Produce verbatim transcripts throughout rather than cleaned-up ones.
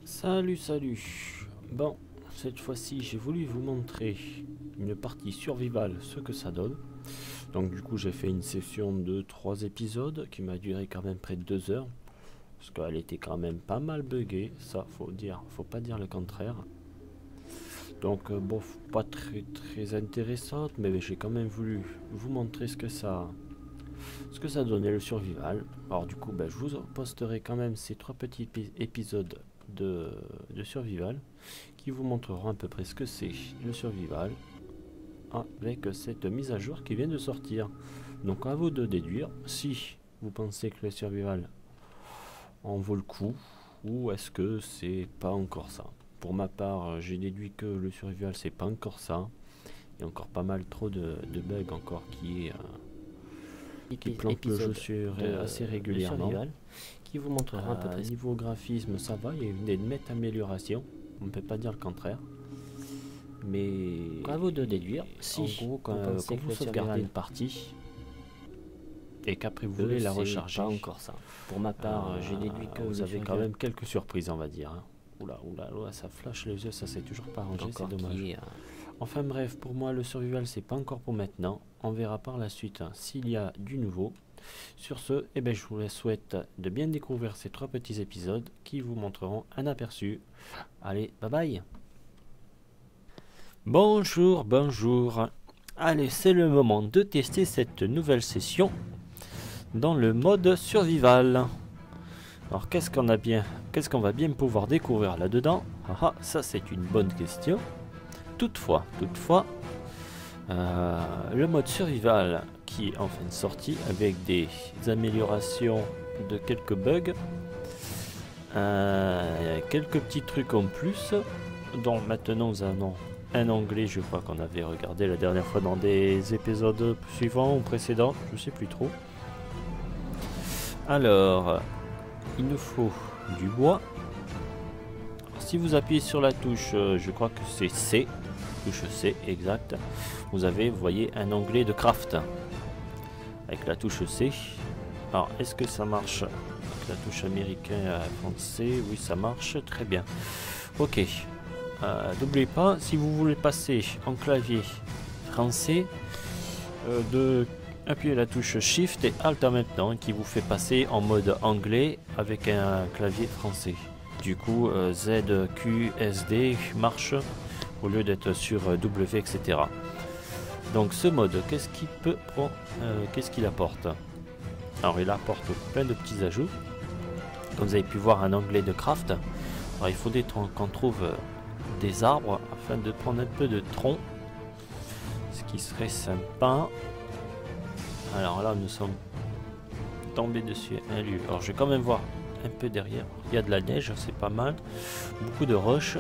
Salut, salut. Bon, cette fois-ci, j'ai voulu vous montrer une partie survival, ce que ça donne. Donc du coup, j'ai fait une session de trois épisodes qui m'a duré quand même près de deux heures. Parce qu'elle était quand même pas mal buggée, ça faut dire, faut pas dire le contraire. Donc euh, bon, pas très très intéressante, mais j'ai quand même voulu vous montrer ce que ça ce que ça donnait le survival. Alors du coup, ben, je vous posterai quand même ces trois petits épi épisodes de, de survival qui vous montreront à peu près ce que c'est le survival avec cette mise à jour qui vient de sortir. Donc à vous de déduire si vous pensez que le survival en vaut le coup ou est-ce que c'est pas encore ça. Pour ma part, j'ai déduit que le survival c'est pas encore ça. Il y a encore pas mal trop de, de bugs encore qui, euh, qui plantent le jeu sur, de, assez régulièrement. Survival, qui vous montrera euh, un peu près. Niveau graphisme, ça va, il y a une, une nette amélioration. On ne peut pas dire le contraire. Mais à vous de déduire si en gros, quand vous, quand vous sauvegardez une partie et qu'après vous voulez la recharger, pas encore ça. Pour ma part, euh, j'ai déduit que vous avez quand même quelques surprises, on va dire. Hein. Oula, oula, oula, ça flash les yeux, ça c'est toujours pas rangé, c'est dommage. Qui, euh... Enfin bref, pour moi le survival c'est pas encore pour maintenant. On verra par la suite hein, s'il y a du nouveau. Sur ce, eh ben, je vous souhaite de bien découvrir ces trois petits épisodes qui vous montreront un aperçu. Allez, bye bye. Bonjour, bonjour. Allez, c'est le moment de tester cette nouvelle session dans le mode survival. Alors qu'est-ce qu'on a bien, qu'est-ce qu'on va bien pouvoir découvrir là-dedans? Ah ah, ça c'est une bonne question. Toutefois, toutefois, euh, le mode survival qui est enfin sorti avec des améliorations de quelques bugs, euh, quelques petits trucs en plus, dont maintenant nous avons un anglais, je crois qu'on avait regardé la dernière fois dans des épisodes suivants ou précédents, je sais plus trop. Alors, il nous faut du bois. Alors, si vous appuyez sur la touche, euh, je crois que c'est C, touche C, exact, vous avez, vous voyez, un onglet de craft avec la touche C. Alors, est-ce que ça marche avec la touche américaine français? Oui, ça marche très bien. Ok. Euh, n'oubliez pas, si vous voulez passer en clavier français, euh, de appuyer la touche Shift et Alt en même temps, qui vous fait passer en mode anglais avec un clavier français. Du coup, euh, Z, Q, S, D marche au lieu d'être sur W, et cetera. Donc ce mode, qu'est-ce qu'il peut prendre, euh, qu'est-ce qu'il apporte? Alors il apporte plein de petits ajouts. Comme vous avez pu voir, un onglet de craft. Alors il faudrait qu'on trouve des arbres afin de prendre un peu de tronc, ce qui serait sympa. Alors là nous sommes tombés dessus un lieu. Alors je vais quand même voir un peu derrière, il y a de la neige, c'est pas mal, beaucoup de roches. Euh,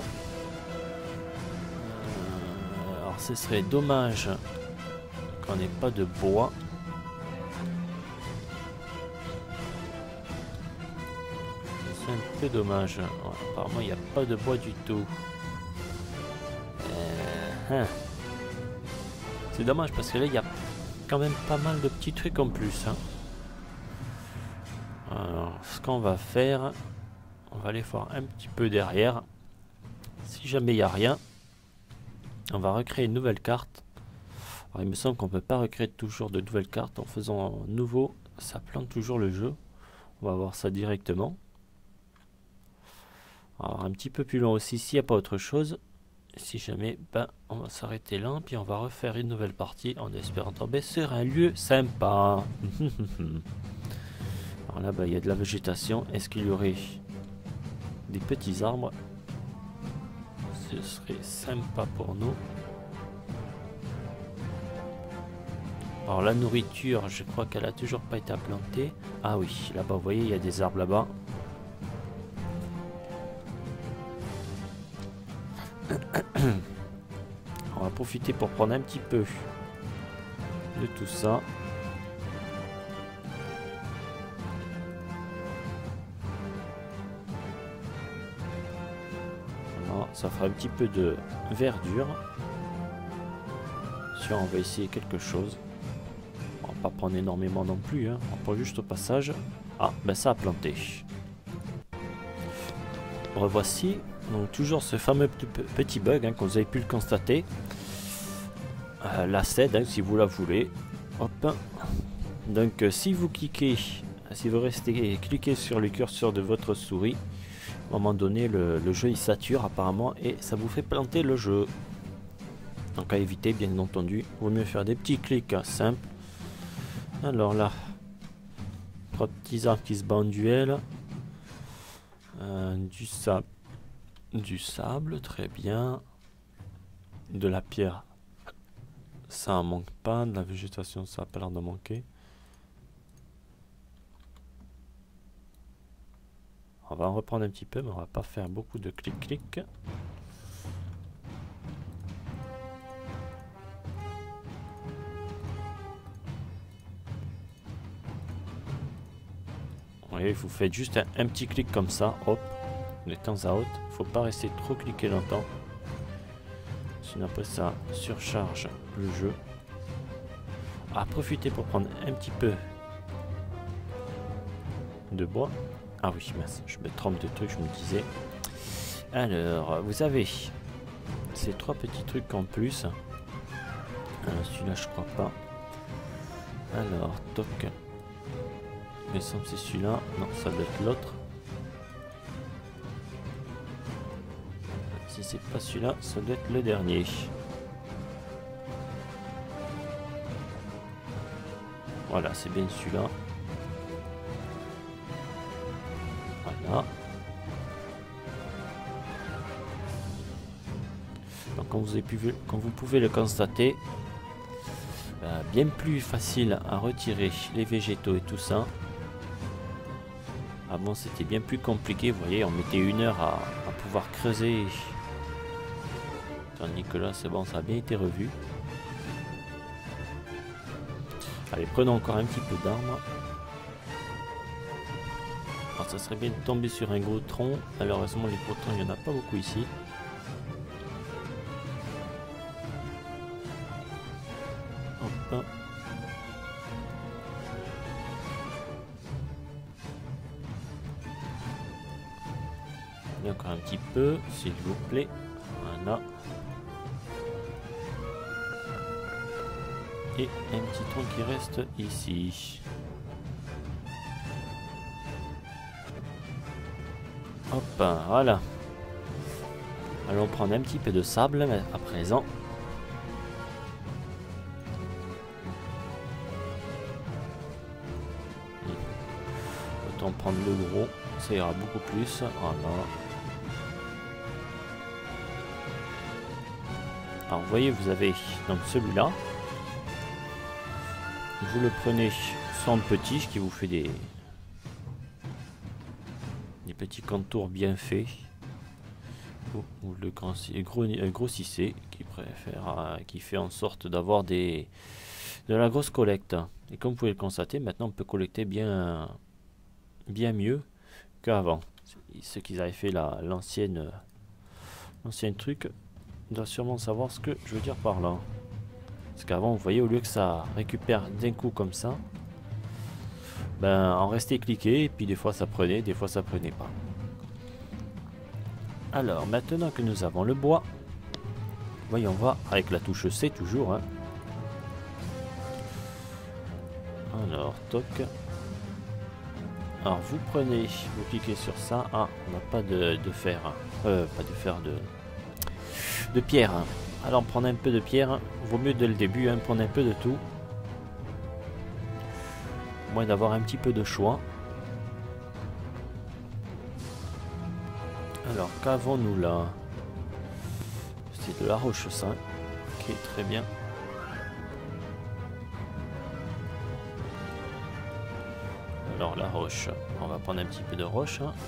alors ce serait dommage qu'on n'ait pas de bois. C'est un peu dommage. Ouais, apparemment il n'y a pas de bois du tout. Hein. C'est dommage parce que là il y a quand même pas mal de petits trucs en plus hein. Alors ce qu'on va faire, on va aller voir un petit peu derrière. Si jamais il n'y a rien, on va recréer une nouvelle carte. Alors il me semble qu'on peut pas recréer toujours de nouvelles cartes en faisant nouveau, ça plante toujours le jeu. On va voir ça directement. Alors un petit peu plus loin aussi s'il n'y a pas autre chose. Si jamais, ben, on va s'arrêter là, puis on va refaire une nouvelle partie en espérant tomber sur un lieu sympa. Alors là, ben, il y a de la végétation. Est-ce qu'il y aurait des petits arbres? Ce serait sympa pour nous. Alors la nourriture, je crois qu'elle a toujours pas été implantée. Ah oui, là-bas, vous voyez, il y a des arbres là-bas. On va profiter pour prendre un petit peu de tout ça. Voilà, ça fera un petit peu de verdure. Si on va essayer quelque chose. On va pas prendre énormément non plus. Hein. On prend juste au passage. Ah, ben ça a planté. revoici. Donc toujours ce fameux petit bug hein, comme vous avez pu le constater. Euh, la S E D hein, si vous la voulez. Hop. Donc euh, si vous cliquez, si vous restez cliquez sur le curseur de votre souris, à un moment donné le, le jeu il sature apparemment et ça vous fait planter le jeu. Donc à éviter bien entendu, il vaut mieux faire des petits clics hein, simples. Alors là, trois petits arbres qui se battent en duel. Euh, du sable. Du sable, très bien. De la pierre, ça en manque pas. De la végétation, ça a pas l'air de manquer. On va en reprendre un petit peu, mais on va pas faire beaucoup de clic-clic. Oui, vous faites juste un, un petit clic comme ça, hop, de temps à autre. Faut pas rester trop cliquer longtemps. Sinon après ça surcharge le jeu. À profiter pour prendre un petit peu de bois. Ah oui, mince, je me trompe de trucs, je me disais. Alors, vous avez ces trois petits trucs en plus. Euh, Celui-là, je crois pas. Alors, toc. Il me semble que c'est celui-là. Non, ça doit être l'autre. Si c'est pas celui-là, ça doit être le dernier. Voilà, c'est bien celui-là. Voilà. Donc, comme vous, avez pu, comme vous pouvez le constater, euh, bien plus facile à retirer les végétaux et tout ça. Avant, c'était bien plus compliqué. Vous voyez, on mettait une heure à, à pouvoir creuser. Tandis que là, c'est bon, ça a bien été revu. Allez, prenons encore un petit peu d'armes. Alors, ça serait bien de tomber sur un gros tronc. Malheureusement, les gros troncs, il n'y en a pas beaucoup ici. Hop. Et encore un petit peu, s'il vous plaît. Voilà. Et un petit tronc qui reste ici. Hop, voilà. Allons prendre un petit peu de sable à présent. Autant prendre le gros, ça ira beaucoup plus. Voilà. Alors vous voyez, vous avez donc celui-là. Vous le prenez sans petit, ce qui vous fait des, des petits contours bien faits. Ou, ou le grand, gros, grossissez, qui préfère, qui fait en sorte d'avoir des de la grosse collecte. Et comme vous pouvez le constater, maintenant on peut collecter bien, bien mieux qu'avant. Ceux qui avaient fait l'ancienne, l'ancien truc doivent sûrement savoir ce que je veux dire par là. Parce qu'avant, vous voyez, au lieu que ça récupère d'un coup comme ça, ben, on restait cliqué, et puis des fois ça prenait, des fois ça prenait pas. Alors, maintenant que nous avons le bois, voyons voir, avec la touche C toujours. Hein. Alors, toc. Alors, vous prenez, vous cliquez sur ça. Ah, on n'a pas de, de fer. Euh, pas de fer, de, de pierre. Alors, prendre un peu de pierre. Vaut mieux dès le début, hein, prendre un peu de tout. Au moins d'avoir un petit peu de choix. Alors, qu'avons-nous là? C'est de la roche, ça. Ok, très bien. Alors, la roche. On va prendre un petit peu de roche. Hein.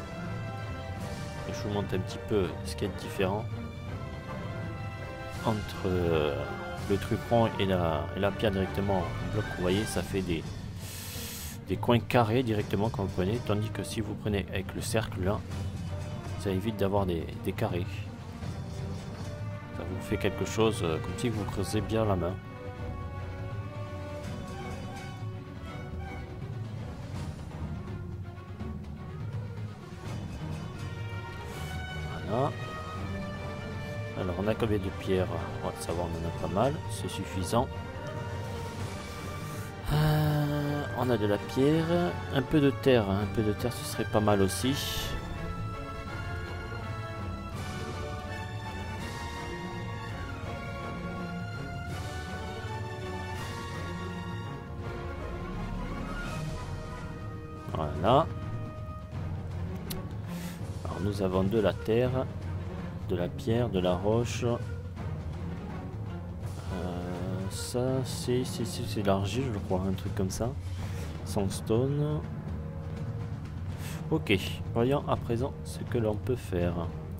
Je vous montre un petit peu ce qui est différent entre euh, le truffon et la, et la pierre directement en bloc. Vous voyez, ça fait des, des coins carrés directement quand vous prenez. Tandis que si vous prenez avec le cercle là, ça évite d'avoir des, des carrés. Ça vous fait quelque chose euh, comme si vous creusez bien la main. Voilà. Alors on a combien de pierres? Ouais, ça va, on en a pas mal, c'est suffisant. Euh, on a de la pierre, un peu de terre, un peu de terre ce serait pas mal aussi. Voilà. Alors nous avons de la terre, de la pierre, de la roche. Euh, ça c'est c'est de l'argile je crois, un truc comme ça. Sandstone. Ok, voyons à présent ce que l'on peut faire.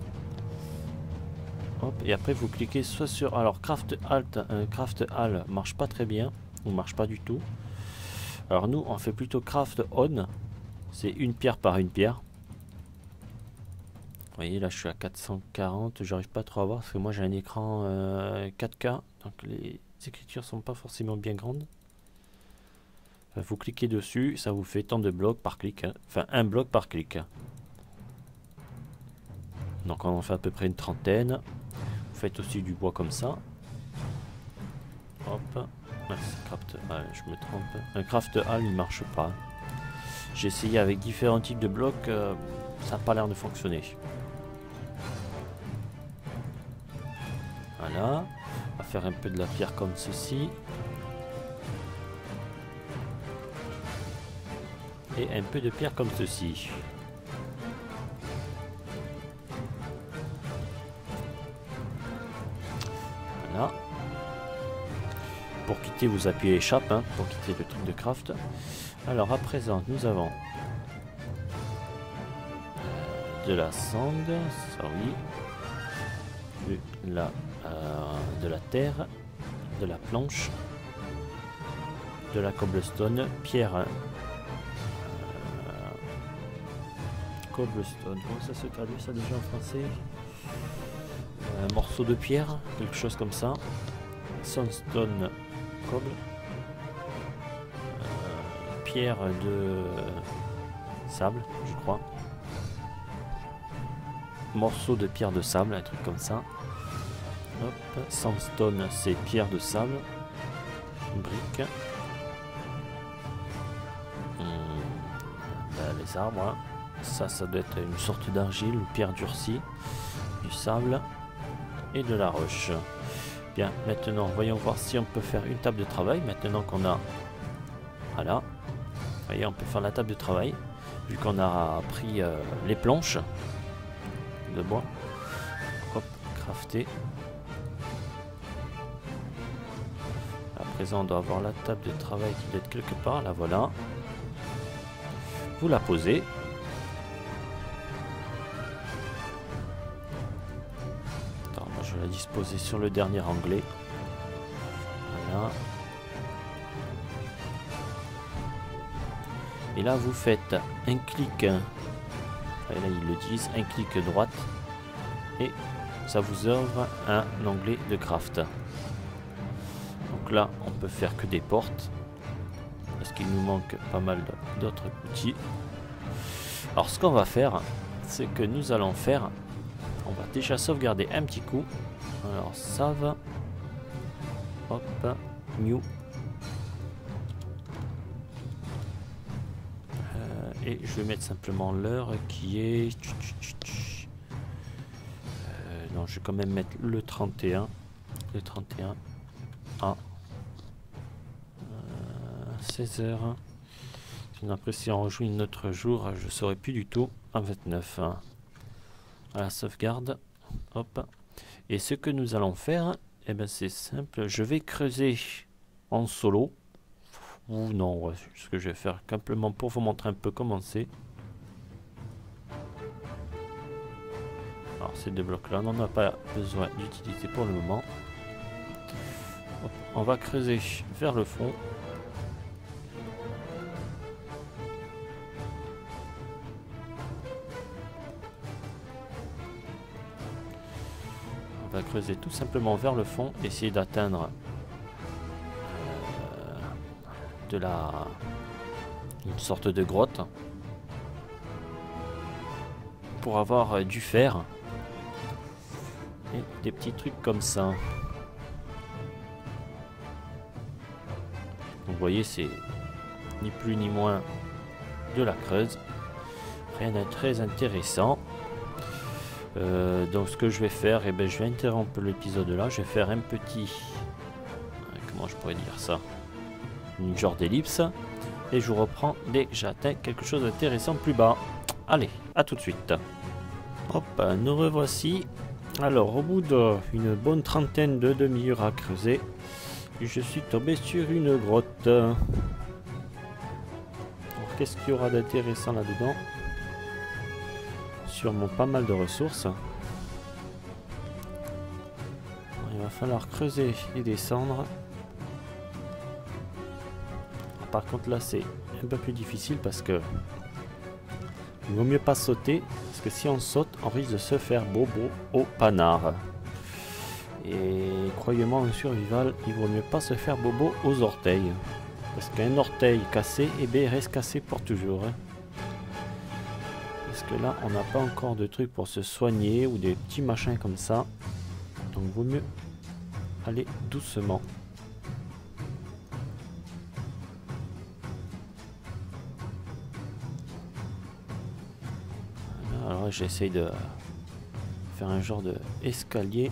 Hop, et après vous cliquez soit sur... Alors craft alt, un craft all marche pas très bien, ou marche pas du tout. Alors nous on fait plutôt craft on. C'est une pierre par une pierre. Vous voyez là je suis à quatre cent quarante, j'arrive pas trop à voir parce que moi j'ai un écran euh, quatre K, donc les écritures sont pas forcément bien grandes. Vous cliquez dessus, ça vous fait tant de blocs par clic, hein. Enfin un bloc par clic. Donc on en fait à peu près une trentaine. Vous faites aussi du bois comme ça. Hop, ah, craft, ah, je me trompe. Un craft hall il marche pas. J'ai essayé avec différents types de blocs, euh, ça n'a pas l'air de fonctionner. Voilà, on va faire un peu de la pierre comme ceci. Et un peu de pierre comme ceci. Voilà. Pour quitter, vous appuyez échappe, hein, pour quitter le truc de craft. Alors à présent, nous avons de la sand, ça oui, de la, euh, de la terre, de la planche, de la cobblestone, pierre, euh, cobblestone, comment ça se traduit ça déjà en français? Un morceau de pierre, quelque chose comme ça, sandstone, cobble. Pierre de sable, je crois. Morceau de pierre de sable, un truc comme ça. Hop, sandstone, c'est pierre de sable. Brique. Hum, ben, les arbres, hein. Ça, ça doit être une sorte d'argile, une pierre durcie, du sable et de la roche. Bien, maintenant, voyons voir si on peut faire une table de travail. Maintenant qu'on a, voilà. Vous voyez, on peut faire la table de travail, vu qu'on a pris euh, les planches de bois. Hop, crafter. À présent, on doit avoir la table de travail qui doit être quelque part. La voilà. Vous la posez. Attends, moi je vais la disposer sur le dernier onglet. Voilà. Et là vous faites un clic, et là ils le disent, un clic droite et ça vous ouvre un onglet de craft. Donc là on peut faire que des portes parce qu'il nous manque pas mal d'autres outils. Alors ce qu'on va faire, c'est que nous allons faire, on va déjà sauvegarder un petit coup. Alors save, hop, new. Et je vais mettre simplement l'heure qui est... Euh, non, je vais quand même mettre le trente et un. Le trente et un à euh, seize heures. Après, si on rejoue un autre jour, je ne saurais plus du tout. À vingt-neuf. Voilà, sauvegarde. Hop. Et ce que nous allons faire, eh ben, c'est simple. Je vais creuser en solo. Ou non, ouais, ce que je vais faire simplement pour vous montrer un peu comment c'est. Alors ces deux blocs là, on n'en a pas besoin d'utiliser pour le moment. Hop, on va creuser vers le fond. On va creuser tout simplement vers le fond, essayer d'atteindre de la une sorte de grotte pour avoir euh, du fer Et des petits trucs comme ça. Donc vous voyez, c'est ni plus ni moins de la creuse. Rien de très intéressant. Euh, donc ce que je vais faire, eh ben, je vais interrompre l'épisode là. Je vais faire un petit... Comment je pourrais dire ça? Une genre d'ellipse. Et je vous reprends dès que j'atteins quelque chose d'intéressant plus bas. Allez, à tout de suite. Hop, nous revoici. Alors, au bout d'une bonne trentaine de demi-heures à creuser, je suis tombé sur une grotte. Alors, qu'est-ce qu'il y aura d'intéressant là-dedans? Sûrement pas mal de ressources. Alors, il va falloir creuser et descendre. Alors, par contre, là, c'est un peu plus difficile parce que il vaut mieux pas sauter, parce que si on saute, on risque de se faire bobo au panard. Et croyez-moi, en survival, il vaut mieux pas se faire bobo aux orteils. Parce qu'un orteil cassé, eh bien, il reste cassé pour toujours. Hein. Parce que là, on n'a pas encore de trucs pour se soigner, ou des petits machins comme ça. Donc, vaut mieux aller doucement. Alors j'essaye de faire un genre de escalier.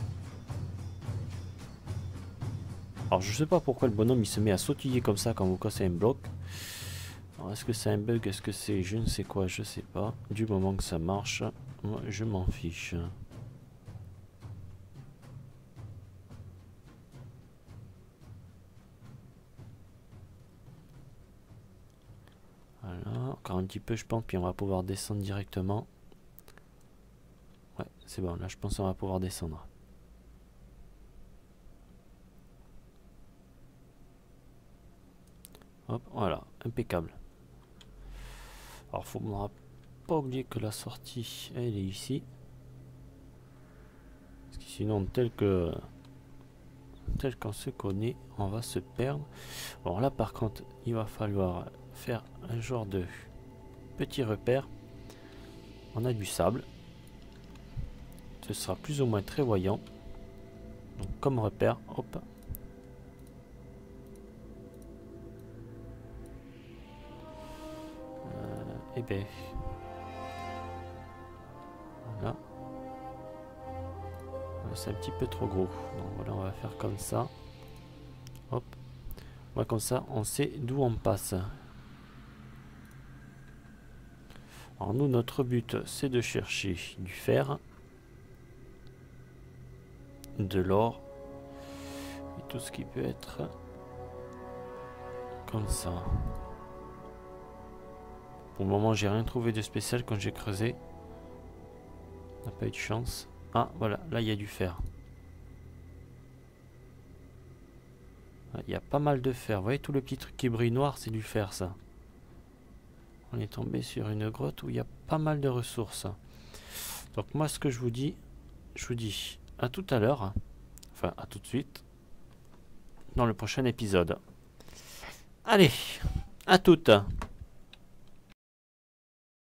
Alors je sais pas pourquoi le bonhomme il se met à sautiller comme ça quand vous cassez un bloc. Alors est-ce que c'est un bug, est-ce que c'est je ne sais quoi, je sais pas. Du moment que ça marche, moi je m'en fiche. Voilà, encore un petit peu je pense, puis on va pouvoir descendre directement. Ouais, c'est bon, là je pense qu'on va pouvoir descendre. Hop, voilà, impeccable. Alors, faut pas oublier que la sortie, elle est ici. Parce que sinon, tel que tel qu'on se connaît, on va se perdre. Alors là, par contre, il va falloir faire un genre de petit repère. On a du sable. Ce sera plus ou moins très voyant. Donc comme repère, hop. Euh, et ben voilà. C'est un petit peu trop gros. Donc voilà, on va faire comme ça. Hop. Voilà, comme ça, on sait d'où on passe. Alors nous, notre but, c'est de chercher du fer, de l'or et tout ce qui peut être comme ça. Pour le moment, j'ai rien trouvé de spécial quand j'ai creusé. On n'a pas eu de chance. Ah, voilà, là il y a du fer. Il y a pas mal de fer. Vous voyez tout le petit truc qui brille noir, c'est du fer ça. On est tombé sur une grotte où il y a pas mal de ressources. Donc moi ce que je vous dis, je vous dis à tout à l'heure. Enfin à tout de suite. Dans le prochain épisode. Allez, à toutes.